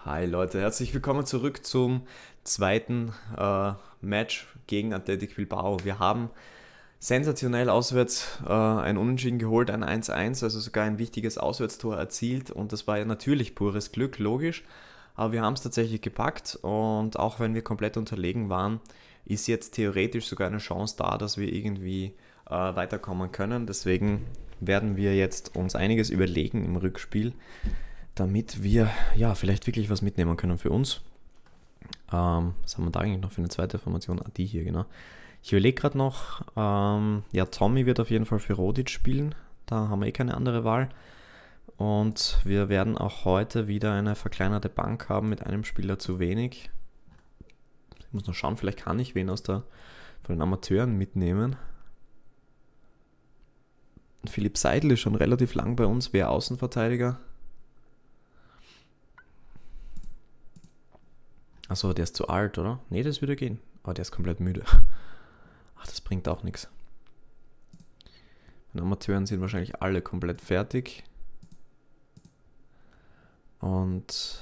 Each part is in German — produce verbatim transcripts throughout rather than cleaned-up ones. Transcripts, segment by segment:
Hi Leute, herzlich willkommen zurück zum zweiten äh, Match gegen Athletic Bilbao. Wir haben sensationell auswärts äh, ein Unentschieden geholt, ein eins eins, also sogar ein wichtiges Auswärtstor erzielt und das war ja natürlich pures Glück, logisch, aber wir haben es tatsächlich gepackt und auch wenn wir komplett unterlegen waren, ist jetzt theoretisch sogar eine Chance da, dass wir irgendwie äh, weiterkommen können. Deswegen werden wir jetzt uns einiges überlegen im Rückspiel, damit wir ja vielleicht wirklich was mitnehmen können für uns. Ähm, was haben wir da eigentlich noch für eine zweite Formation? Ah, die hier, genau. Ich überlege gerade noch, ähm, ja, Tommy wird auf jeden Fall für Rodic spielen. Da haben wir eh keine andere Wahl. Und wir werden auch heute wieder eine verkleinerte Bank haben mit einem Spieler zu wenig. Ich muss noch schauen, vielleicht kann ich wen aus der, von den Amateuren mitnehmen. Philipp Seidel ist schon relativ lang bei uns, wäre Außenverteidiger. Achso, der ist zu alt, oder? Ne, das würde gehen. Aber der ist komplett müde. Ach, das bringt auch nichts. Die Amateuren sind wahrscheinlich alle komplett fertig. Und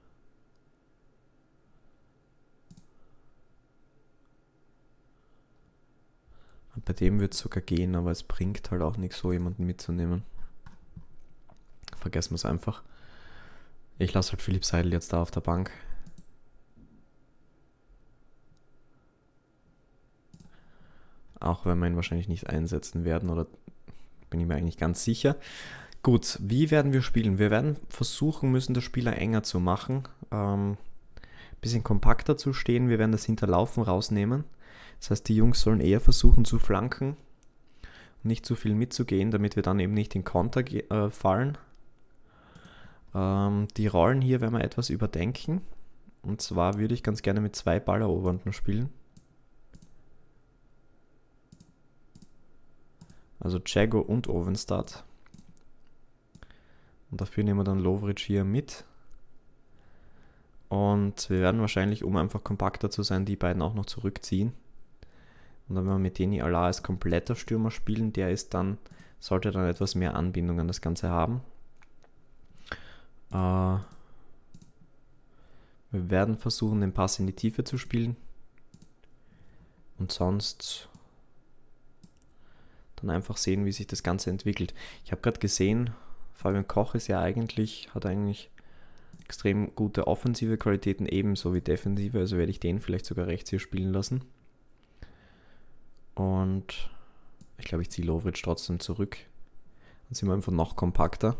bei dem wird es sogar gehen, aber es bringt halt auch nichts, so jemanden mitzunehmen. Vergessen wir es einfach. Ich lasse halt Philipp Seidel jetzt da auf der Bank. Auch wenn wir ihn wahrscheinlich nicht einsetzen werden, oder bin ich mir eigentlich ganz sicher. Gut, wie werden wir spielen? Wir werden versuchen müssen, das Spieler enger zu machen. Ähm, bisschen kompakter zu stehen. Wir werden das Hinterlaufen rausnehmen. Das heißt, die Jungs sollen eher versuchen zu flanken und nicht zu viel mitzugehen, damit wir dann eben nicht in Konter äh, fallen. Ähm, die Rollen hier werden wir etwas überdenken. Und zwar würde ich ganz gerne mit zwei Ballerobernden spielen. Also Jago und Ovenstad. Und dafür nehmen wir dann Lovric hier mit. Und wir werden wahrscheinlich, um einfach kompakter zu sein, die beiden auch noch zurückziehen. Und dann werden wir mit Deni Allah als kompletter Stürmer spielen. Der ist dann, sollte dann etwas mehr Anbindung an das Ganze haben. Äh, wir werden versuchen, den Pass in die Tiefe zu spielen. Und sonst dann einfach sehen, wie sich das Ganze entwickelt. Ich habe gerade gesehen, Fabian Koch ist ja eigentlich, hat eigentlich extrem gute offensive Qualitäten, ebenso wie defensive, also werde ich den vielleicht sogar rechts hier spielen lassen. Und ich glaube, ich ziehe Lovric trotzdem zurück. Dann sind wir einfach noch kompakter.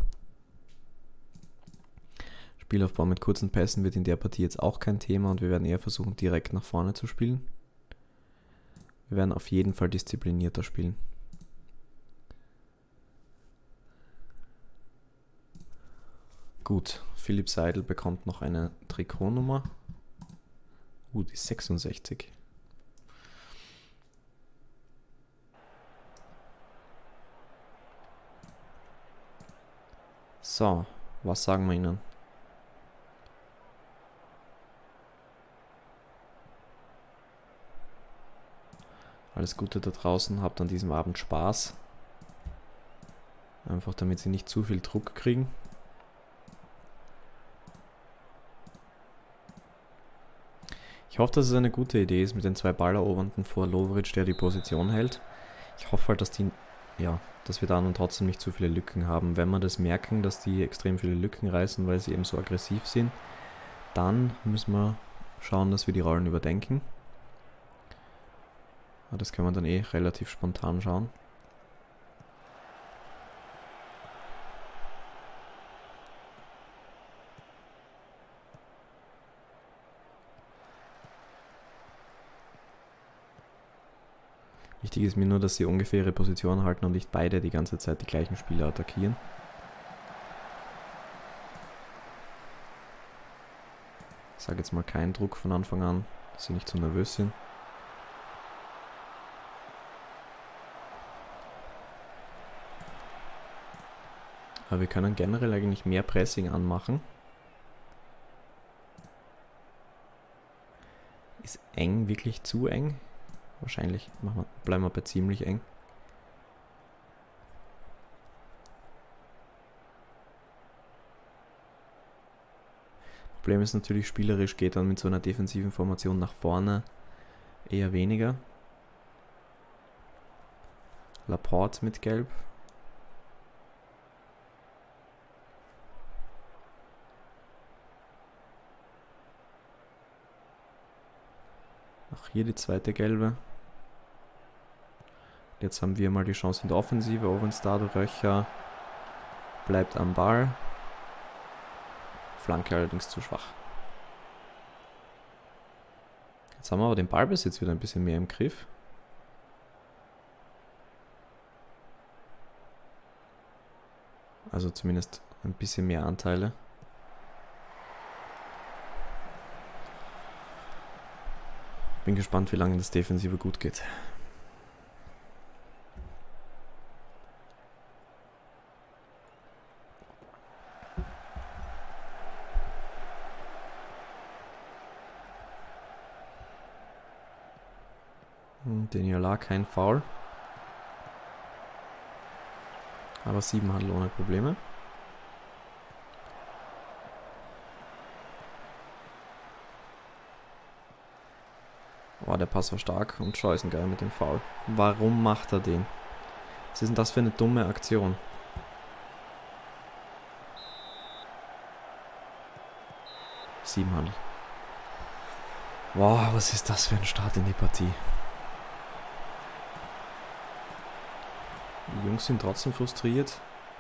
Spielaufbau mit kurzen Pässen wird in der Partie jetzt auch kein Thema und wir werden eher versuchen, direkt nach vorne zu spielen. Wir werden auf jeden Fall disziplinierter spielen. Gut, Philipp Seidel bekommt noch eine Trikotnummer. Uh, die sechsundsechzig. So, was sagen wir ihnen? Alles Gute da draußen, habt an diesem Abend Spaß. Einfach damit sie nicht zu viel Druck kriegen. Ich hoffe, dass es eine gute Idee ist mit den zwei Ballerobernden vor Lovric, der die Position hält. Ich hoffe halt, dass die, ja, dass wir da nun trotzdem nicht zu viele Lücken haben. Wenn wir das merken, dass die extrem viele Lücken reißen, weil sie eben so aggressiv sind, dann müssen wir schauen, dass wir die Rollen überdenken. Aber das können wir dann eh relativ spontan schauen. Wichtig ist mir nur, dass sie ungefähr ihre Position halten und nicht beide die ganze Zeit die gleichen Spieler attackieren. Ich sage jetzt mal keinen Druck von Anfang an, dass sie nicht zu nervös sind. Aber wir können generell eigentlich mehr Pressing anmachen. Ist eng wirklich zu eng? Wahrscheinlich machen wir, bleiben wir bei ziemlich eng. Problem ist natürlich, spielerisch geht dann mit so einer defensiven Formation nach vorne eher weniger. Laporte mit Gelb. Auch hier die zweite Gelbe. Jetzt haben wir mal die Chance in der Offensive. Ovenstado, Röcher bleibt am Ball. Flanke allerdings zu schwach. Jetzt haben wir aber den Ballbesitz wieder ein bisschen mehr im Griff. Also zumindest ein bisschen mehr Anteile. Bin gespannt, wie lange das Defensive gut geht. Deniola kein Foul. Aber sieben Handel ohne Probleme. Oh, der Pass war stark und Shaw ist ein Geil mit dem Foul. Warum macht er den? Was ist denn das für eine dumme Aktion? Sieben Handel. Wow, was ist das für ein Start in die Partie? Die Jungs sind trotzdem frustriert.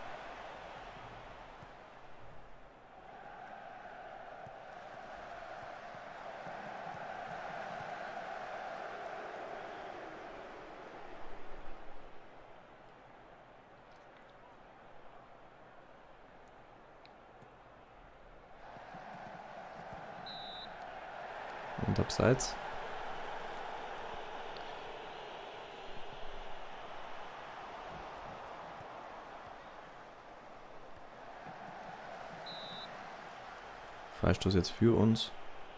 Und abseits. Freistoß jetzt für uns.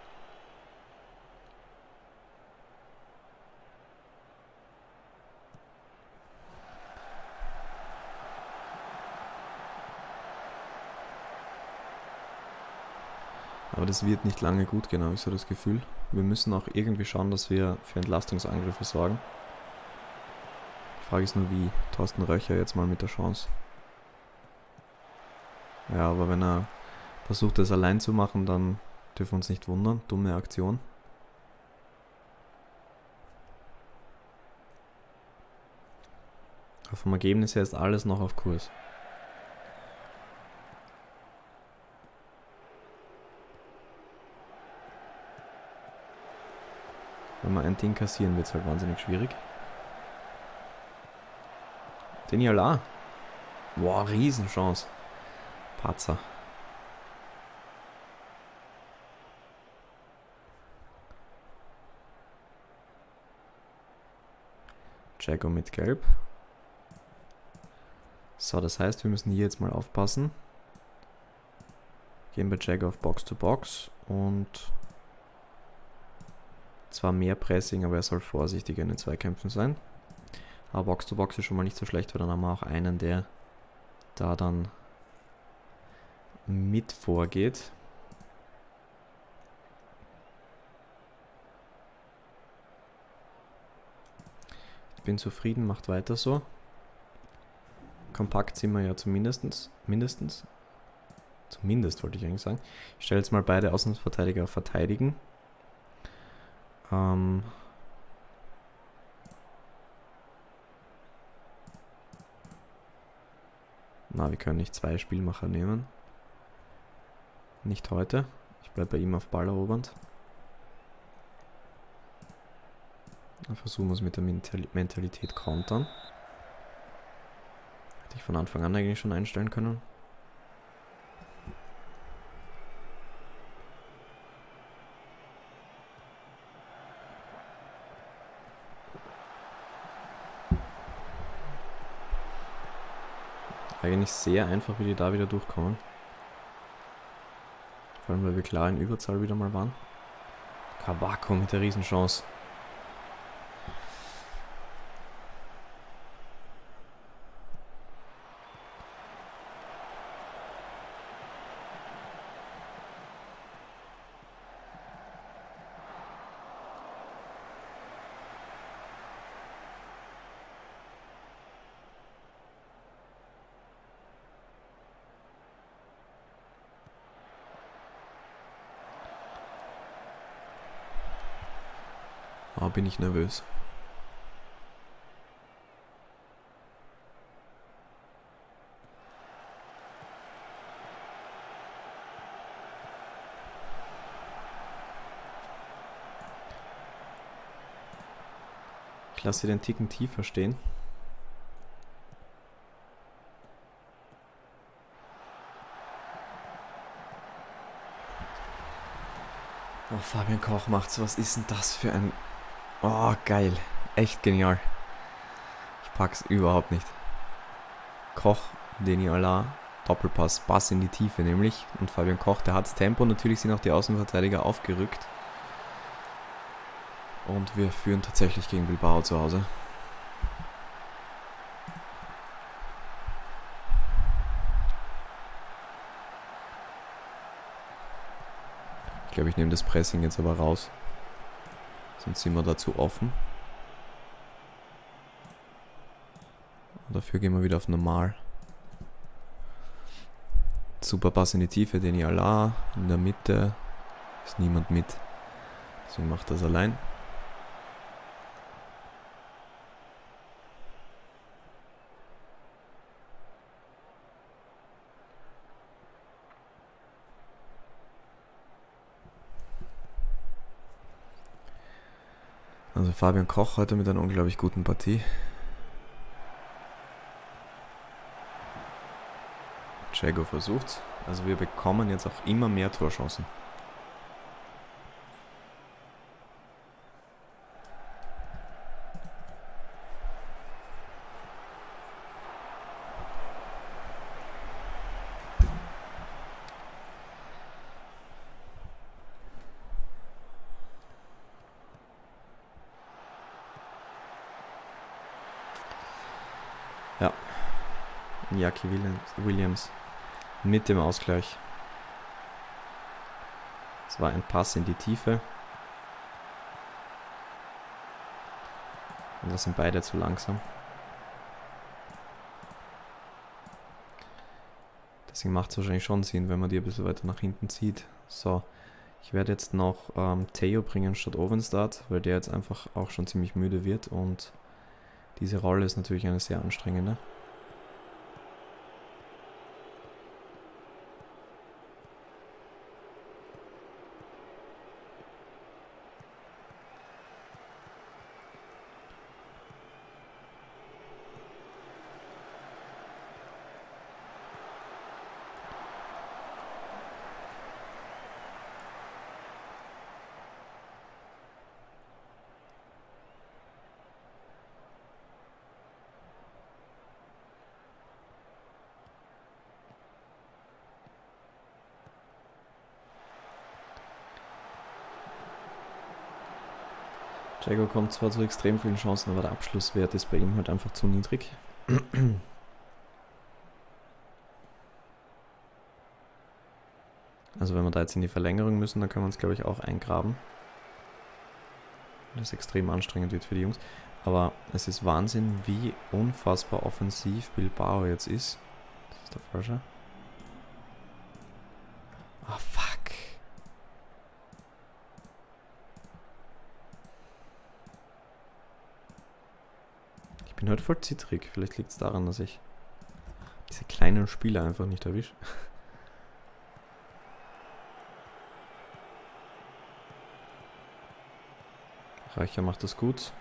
Aber das wird nicht lange gut gehen, habe ich so das Gefühl. Wir müssen auch irgendwie schauen, dass wir für Entlastungsangriffe sorgen. Die Frage ist nur, wie. Thorsten Röcher jetzt mal mit der Chance. Ja, aber wenn er versucht, das allein zu machen, dann dürfen wir uns nicht wundern. Dumme Aktion. Aber vom Ergebnis her ist alles noch auf Kurs. Wenn wir ein Ding kassieren, wird es halt wahnsinnig schwierig. Deniola. Boah, Riesenchance. Patzer. Jago mit Gelb. So, das heißt, wir müssen hier jetzt mal aufpassen. Gehen bei Jago auf Box to Box und zwar mehr Pressing, aber er soll vorsichtiger in den Zweikämpfen sein. Aber Box to Box ist schon mal nicht so schlecht, weil dann haben wir auch einen, der da dann mit vorgeht. Ich bin zufrieden, macht weiter so. Kompakt sind wir ja zumindest. Mindestens. Zumindest wollte ich eigentlich sagen. Ich stelle jetzt mal beide Außenverteidiger auf Verteidigen. Ähm. Na, wir können nicht zwei Spielmacher nehmen. Nicht heute. Ich bleibe bei ihm auf Ball erobernd. Dann versuchen wir es mit der Mentalität kontern. Hätte ich von Anfang an eigentlich schon einstellen können. Eigentlich sehr einfach, wie die da wieder durchkommen. Vor allem, weil wir klar in Überzahl wieder mal waren. Kabako mit der Riesenchance. Aber bin ich nervös. Ich lasse den Ticken tiefer stehen. Oh, Fabian Koch macht's. Was ist denn das für ein... Oh, geil. Echt genial. Ich pack's überhaupt nicht. Koch, Deni Alaa, Doppelpass, Pass in die Tiefe nämlich. Und Fabian Koch, der hat's Tempo. Natürlich sind auch die Außenverteidiger aufgerückt. Und wir führen tatsächlich gegen Bilbao zu Hause. Ich glaube, ich nehme das Pressing jetzt aber raus. Sonst sind wir dazu offen. Dafür gehen wir wieder auf normal. Super Pass in die Tiefe, Deni Alaa. In der Mitte ist niemand mit. Deswegen macht das allein. Also Fabian Koch heute mit einer unglaublich guten Partie. Jago versucht's. Also wir bekommen jetzt auch immer mehr Torchancen. Ja, Iñaki Williams mit dem Ausgleich. Es war ein Pass in die Tiefe. Und das sind beide zu langsam. Deswegen macht es wahrscheinlich schon Sinn, wenn man die ein bisschen weiter nach hinten zieht. So, ich werde jetzt noch ähm, Theo bringen statt Ovenstad, weil der jetzt einfach auch schon ziemlich müde wird und diese Rolle ist natürlich eine sehr anstrengende. Jago kommt zwar zu extrem vielen Chancen, aber der Abschlusswert ist bei ihm halt einfach zu niedrig. Also wenn wir da jetzt in die Verlängerung müssen, dann können wir uns glaube ich auch eingraben. Das extrem anstrengend wird für die Jungs. Aber es ist Wahnsinn, wie unfassbar offensiv Bilbao jetzt ist. Das ist der falsche. Ah, fuck. Ich bin heute voll zittrig. Vielleicht liegt es daran, dass ich diese kleinen Spieler einfach nicht erwische. Reicher macht das gut.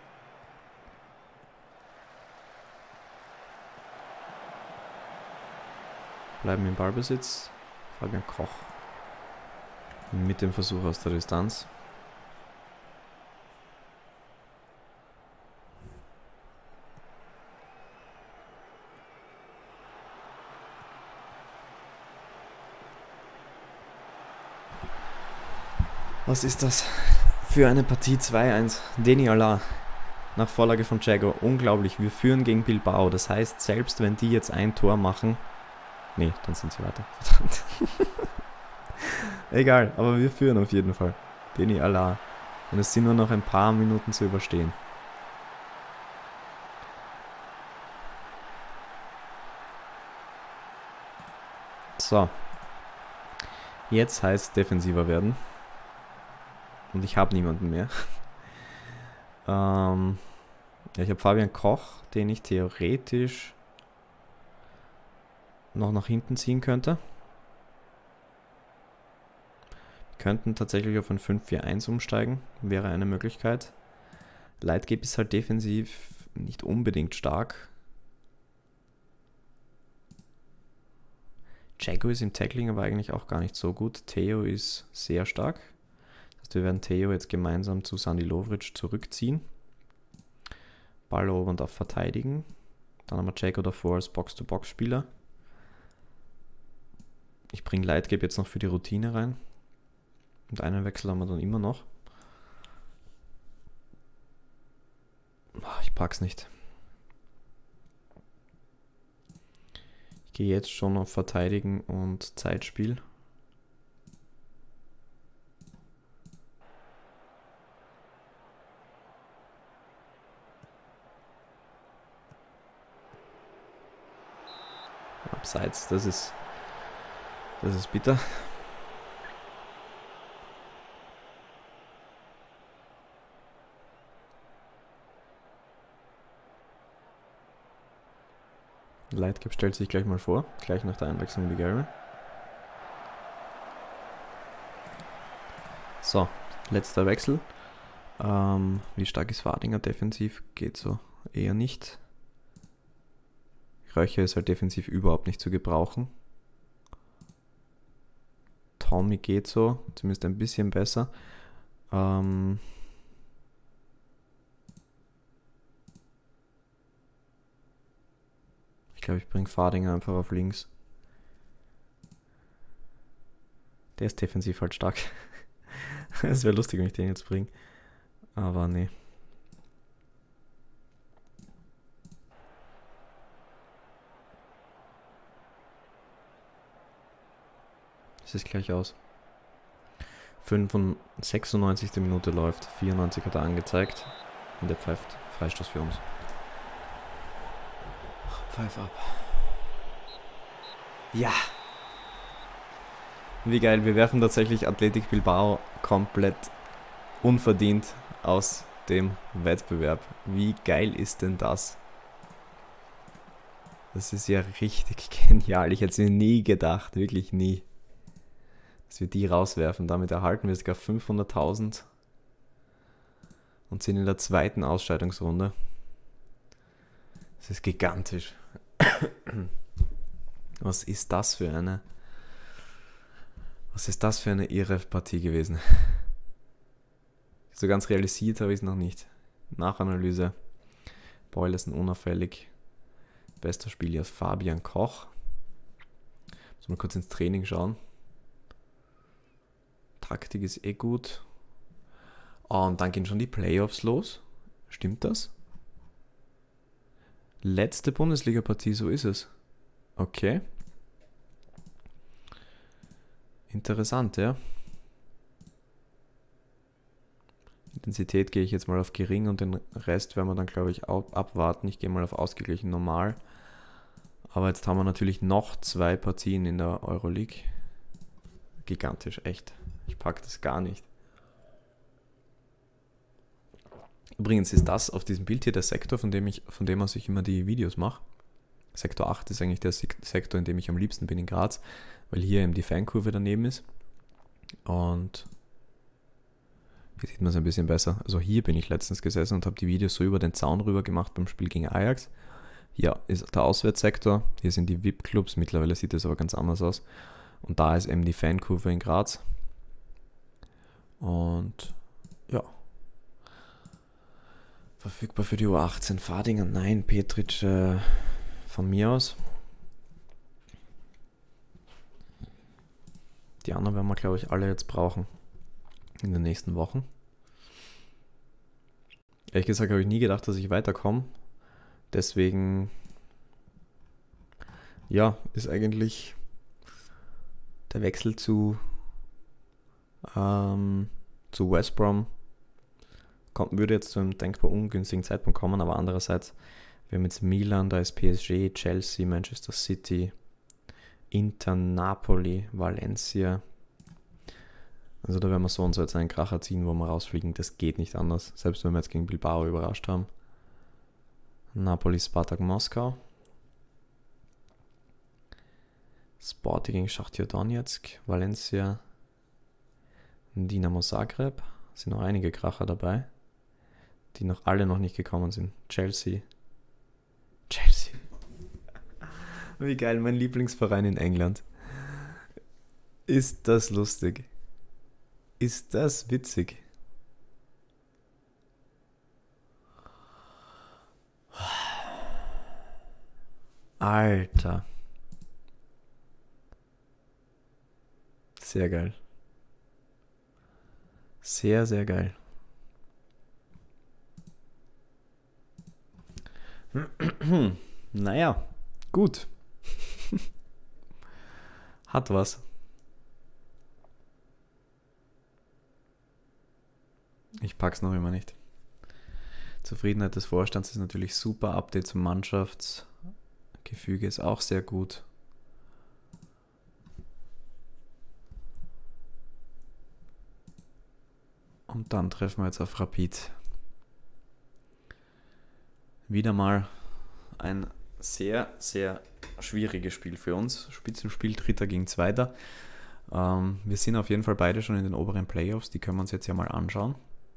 Bleiben im Ballbesitz. Fabian Koch. Mit dem Versuch aus der Distanz. Was ist das für eine Partie? Zwei eins. Deni Alaa nach Vorlage von Jago. Unglaublich. Wir führen gegen Bilbao. Das heißt, selbst wenn die jetzt ein Tor machen... Nee, dann sind sie weiter. Verdammt. Egal, aber wir führen auf jeden Fall. Deni Alaa. Und es sind nur noch ein paar Minuten zu überstehen. So. Jetzt heißt es defensiver werden. Und ich habe niemanden mehr. Ähm, ja, ich habe Fabian Koch, den ich theoretisch noch nach hinten ziehen könnte. Wir könnten tatsächlich auf ein fünf vier eins umsteigen, wäre eine Möglichkeit. Leitgeb ist halt defensiv nicht unbedingt stark. Jago ist im Tackling aber eigentlich auch gar nicht so gut. Theo ist sehr stark. Das heißt, wir werden Theo jetzt gemeinsam zu Sandy Lovric zurückziehen. Ball erobernd auf Verteidigen. Dann haben wir Jago davor als Box-to-Box-Spieler. Ich bringe Leitgeb jetzt noch für die Routine rein. Und einen Wechsel haben wir dann immer noch. Ich pack's nicht. Ich gehe jetzt schon auf Verteidigen und Zeitspiel. Abseits, das ist, das ist bitter. Leitgeb stellt sich gleich mal vor, gleich nach der Einwechslung wie Gary. So, letzter Wechsel. Ähm, wie stark ist Fadinger defensiv? Geht so eher nicht. Röcher ist halt defensiv überhaupt nicht zu gebrauchen. Tommy geht so, zumindest ein bisschen besser. Ähm... Ich glaube, ich bringe Fadinger einfach auf links. Der ist defensiv halt stark. Es wäre lustig, wenn ich den jetzt bringe. Aber nee. Es ist gleich aus. sechsundneunzigste Minute läuft. vierundneunzig hat er angezeigt. Und der pfeift Freistoß für uns. Pfeif ab. Ja. Wie geil, wir werfen tatsächlich Athletic Bilbao komplett unverdient aus dem Wettbewerb. Wie geil ist denn das? Das ist ja richtig genial. Ich hätte es mir nie gedacht, wirklich nie, dass wir die rauswerfen. Damit erhalten wir sogar fünfhunderttausend und sind in der zweiten Ausscheidungsrunde. Das ist gigantisch. Was ist das für eine... Was ist das für eine irre Partie gewesen? So ganz realisiert habe ich es noch nicht. Nachanalyse. Boyleson unauffällig. Bester Spieler ist Fabian Koch. Muss mal kurz ins Training schauen. Taktik ist eh gut. Oh, und dann gehen schon die Playoffs los. Stimmt das? Letzte Bundesliga-Partie, so ist es. Okay. Interessant, ja. Intensität gehe ich jetzt mal auf gering und den Rest werden wir dann, glaube ich, abwarten. Ich gehe mal auf ausgeglichen normal. Aber jetzt haben wir natürlich noch zwei Partien in der Euroleague. Gigantisch, echt. Ich packe das gar nicht. Übrigens ist das auf diesem Bild hier der Sektor, von dem ich, von dem aus ich immer die Videos mache. Sektor acht ist eigentlich der Sektor, in dem ich am liebsten bin in Graz, weil hier eben die Fankurve daneben ist. Und hier sieht man es ein bisschen besser. Also hier bin ich letztens gesessen und habe die Videos so über den Zaun rüber gemacht beim Spiel gegen Ajax. Hier ist der Auswärtssektor, hier sind die V I P-Clubs, mittlerweile sieht es aber ganz anders aus. Und da ist eben die Fankurve in Graz. Und ja. Verfügbar für die U achtzehn. Fadinger, nein. Petric äh, von mir aus. Die anderen werden wir, glaube ich, alle jetzt brauchen. In den nächsten Wochen. Ehrlich gesagt habe ich nie gedacht, dass ich weiterkomme. Deswegen, ja, ist eigentlich der Wechsel zu, ähm, zu West Brom kommt, würde jetzt zu einem denkbar ungünstigen Zeitpunkt kommen, aber andererseits, wir haben jetzt Milan, da ist P S G, Chelsea, Manchester City, Inter, Napoli, Valencia. Also da werden wir so und so jetzt einen Kracher ziehen, wo wir rausfliegen. Das geht nicht anders. Selbst wenn wir jetzt gegen Bilbao überrascht haben. Napoli, Spartak, Moskau. Sporting gegen Schachtar Donetsk. Valencia, Dinamo Zagreb. Sind noch einige Kracher dabei, die noch alle noch nicht gekommen sind. Chelsea. Chelsea. Wie geil, mein Lieblingsverein in England. Ist das lustig? Ist das witzig? Alter. Sehr geil. Sehr, sehr geil. Naja, gut. Hat was. Ich pack's noch immer nicht. Zufriedenheit des Vorstands ist natürlich super. Update zum Mannschaftsgefüge ist auch sehr gut. Und dann treffen wir jetzt auf Rapid. Wieder mal ein sehr, sehr schwieriges Spiel für uns. Spitzenspiel, Dritter gegen Zweiter. Ähm, wir sind auf jeden Fall beide schon in den oberen Playoffs. Die können wir uns jetzt ja mal anschauen.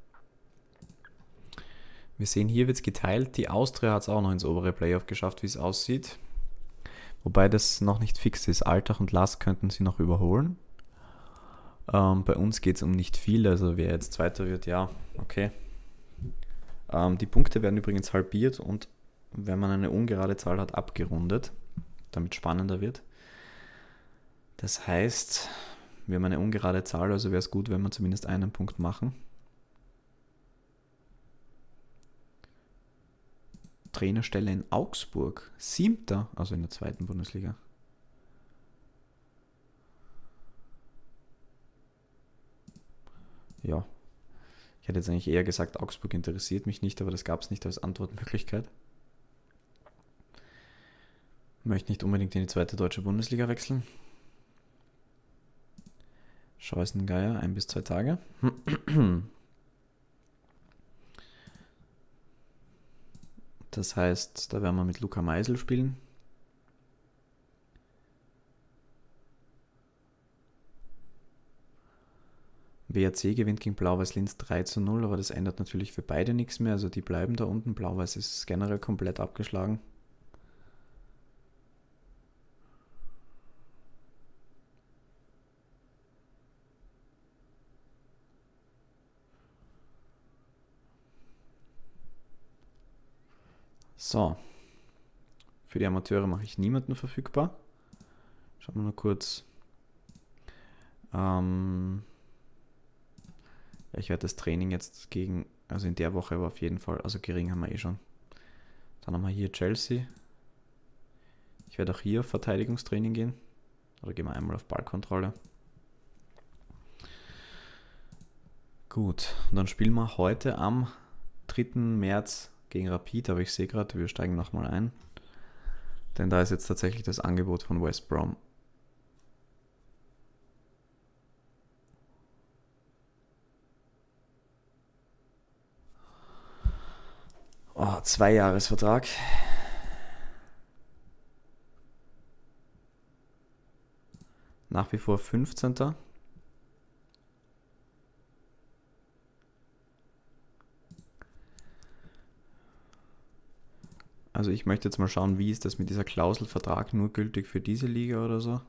Wir sehen, hier wird es geteilt. Die Austria hat es auch noch ins obere Playoff geschafft, wie es aussieht. Wobei das noch nicht fix ist. Altach und Lask könnten sie noch überholen. Ähm, bei uns geht es um nicht viel. Also wer jetzt Zweiter wird, ja, okay. Ähm, die Punkte werden übrigens halbiert und wenn man eine ungerade Zahl hat, abgerundet, damit spannender wird. Das heißt, wir haben eine ungerade Zahl, also wäre es gut, wenn wir zumindest einen Punkt machen. Trainerstelle in Augsburg, siebter, also in der zweiten Bundesliga. Ja, ich hätte jetzt eigentlich eher gesagt, Augsburg interessiert mich nicht, aber das gab es nicht als Antwortmöglichkeit. Möchte nicht unbedingt in die zweite deutsche Bundesliga wechseln. Scheusengeier, ein bis zwei Tage. Das heißt, da werden wir mit Luca Meisel spielen. W R C gewinnt gegen Blau-Weiß Linz drei zu null, aber das ändert natürlich für beide nichts mehr. Also die bleiben da unten. Blau-Weiß ist generell komplett abgeschlagen. So. Für die Amateure mache ich niemanden verfügbar. Schauen wir nur kurz. Ähm... Ich werde das Training jetzt gegen, also in der Woche aber auf jeden Fall, also gering haben wir eh schon. Dann haben wir hier Chelsea. Ich werde auch hier auf Verteidigungstraining gehen. Oder gehen wir einmal auf Ballkontrolle. Gut, und dann spielen wir heute am dritten März gegen Rapid, aber ich sehe gerade, wir steigen nochmal ein. Denn da ist jetzt tatsächlich das Angebot von West Brom. Oh, Zwei-Jahres-Vertrag. Nach wie vor fünfzehnter Also ich möchte jetzt mal schauen, wie ist das mit dieser Klauselvertrag nur gültig für diese Liga oder so.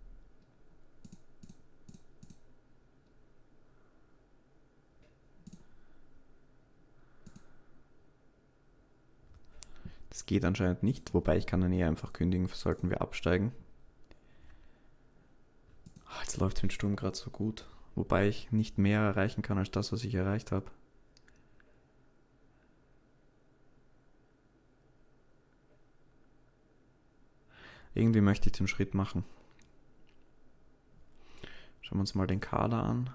Das geht anscheinend nicht, wobei ich kann dann eher einfach kündigen, sollten wir absteigen. Ach, jetzt läuft den Sturm gerade so gut, wobei ich nicht mehr erreichen kann als das, was ich erreicht habe. Irgendwie möchte ich den Schritt machen. Schauen wir uns mal den Kader an.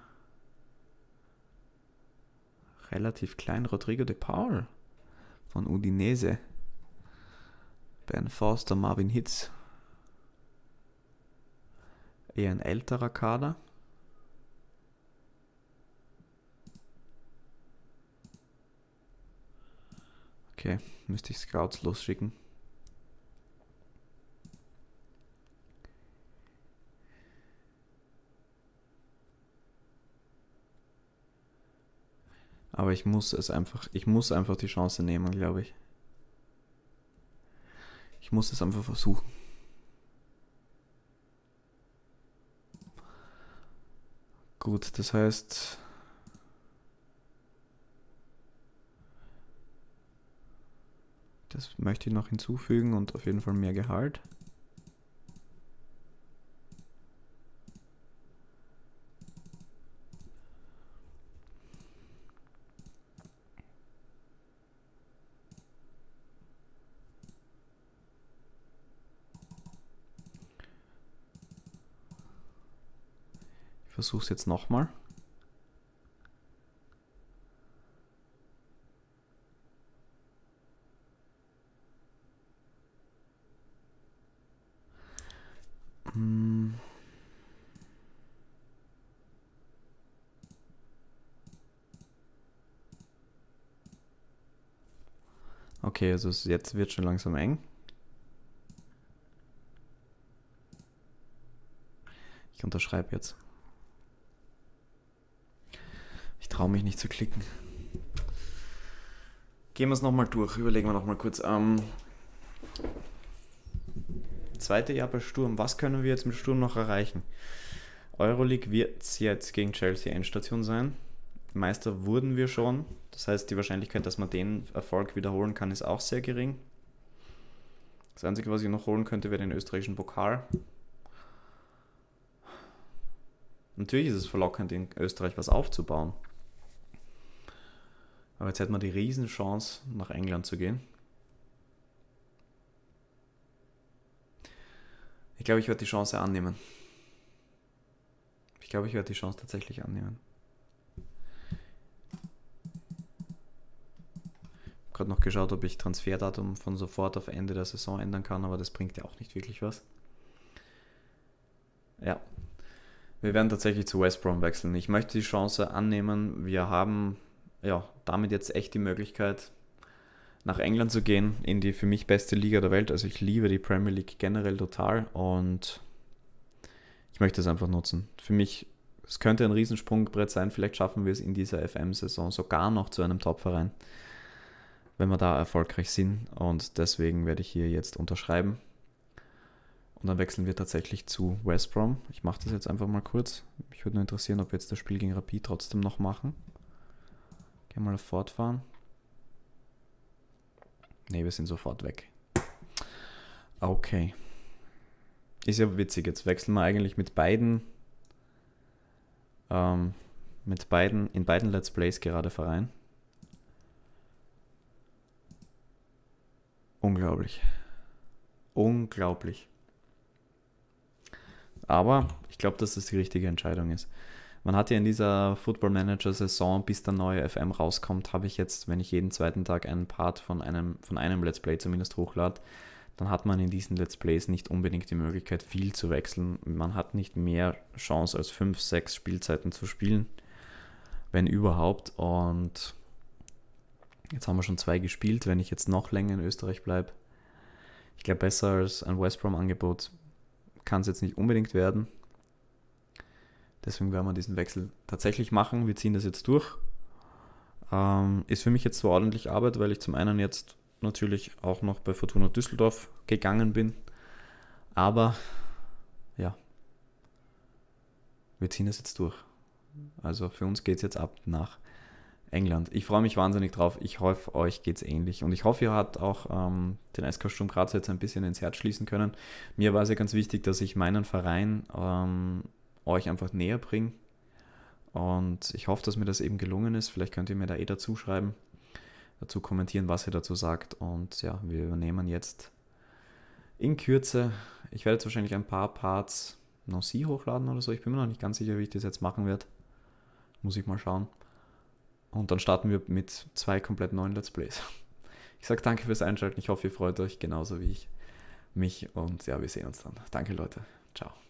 Relativ klein, Rodrigo de Paul von Udinese. Ben Foster, Marvin Hitz. Eher ein älterer Kader. Okay, müsste ich Scouts losschicken. Aber ich muss es einfach, ich muss einfach die Chance nehmen, glaube ich. Ich muss es einfach versuchen. Gut, das heißt... Das möchte ich noch hinzufügen und auf jeden Fall mehr Gehalt. Ich versuche es jetzt nochmal. Hm. Okay, also jetzt wird schon langsam eng. Ich unterschreibe jetzt. Ich traue mich nicht zu klicken. Gehen wir es nochmal durch, überlegen wir nochmal kurz. Ähm, zweite Jahr bei Sturm, was können wir jetzt mit Sturm noch erreichen? Euroleague wird jetzt gegen Chelsea Endstation sein. Meister wurden wir schon. Das heißt, die Wahrscheinlichkeit, dass man den Erfolg wiederholen kann, ist auch sehr gering. Das Einzige, was ich noch holen könnte, wäre den österreichischen Pokal. Natürlich ist es verlockend, in Österreich was aufzubauen. Aber jetzt hätten wir die Riesenchance, nach England zu gehen. Ich glaube, ich werde die Chance annehmen. Ich glaube, ich werde die Chance tatsächlich annehmen. Ich habe gerade noch geschaut, ob ich Transferdatum von sofort auf Ende der Saison ändern kann, aber das bringt ja auch nicht wirklich was. Ja. Wir werden tatsächlich zu West Brom wechseln. Ich möchte die Chance annehmen. Wir haben ja damit jetzt echt die Möglichkeit, nach England zu gehen, in die für mich beste Liga der Welt. Also ich liebe die Premier League generell total und ich möchte es einfach nutzen. Für mich, es könnte ein Riesensprungbrett sein. Vielleicht schaffen wir es in dieser F M-Saison sogar noch zu einem Top-Verein, wenn wir da erfolgreich sind. Und deswegen werde ich hier jetzt unterschreiben. Und dann wechseln wir tatsächlich zu West Brom. Ich mache das jetzt einfach mal kurz. Mich würde nur interessieren, ob wir jetzt das Spiel gegen Rapid trotzdem noch machen. Gehen wir mal auf fortfahren. Ne, wir sind sofort weg. Okay. Ist ja witzig. Jetzt wechseln wir eigentlich mit beiden ähm, mit beiden, in beiden Let's Plays gerade Verein. Unglaublich. Unglaublich. Aber ich glaube, dass das die richtige Entscheidung ist. Man hat ja in dieser Football Manager Saison, bis der neue F M rauskommt, habe ich jetzt, wenn ich jeden zweiten Tag einen Part von einem, von einem Let's Play zumindest hochlade, dann hat man in diesen Let's Plays nicht unbedingt die Möglichkeit, viel zu wechseln. Man hat nicht mehr Chance als fünf, sechs Spielzeiten zu spielen, wenn überhaupt. Und jetzt haben wir schon zwei gespielt. Wenn ich jetzt noch länger in Österreich bleibe, ich glaube, besser als ein West Brom-Angebot kann es jetzt nicht unbedingt werden. Deswegen werden wir diesen Wechsel tatsächlich machen. Wir ziehen das jetzt durch. Ähm, ist für mich jetzt so ordentlich Arbeit, weil ich zum einen jetzt natürlich auch noch bei Fortuna Düsseldorf gegangen bin. Aber ja, wir ziehen das jetzt durch. Also für uns geht es jetzt ab nach England. Ich freue mich wahnsinnig drauf. Ich hoffe, euch geht es ähnlich. Und ich hoffe, ihr habt auch ähm, den S K Sturm Graz jetzt ein bisschen ins Herz schließen können. Mir war es ja ganz wichtig, dass ich meinen Verein ähm, euch einfach näher bringe. Und ich hoffe, dass mir das eben gelungen ist. Vielleicht könnt ihr mir da eh dazu schreiben, dazu kommentieren, was ihr dazu sagt. Und ja, wir übernehmen jetzt in Kürze. Ich werde jetzt wahrscheinlich ein paar Parts Nancy hochladen oder so. Ich bin mir noch nicht ganz sicher, wie ich das jetzt machen werde. Muss ich mal schauen. Und dann starten wir mit zwei komplett neuen Let's Plays. Ich sage danke fürs Einschalten. Ich hoffe, ihr freut euch genauso wie ich mich. Und ja, wir sehen uns dann. Danke, Leute. Ciao.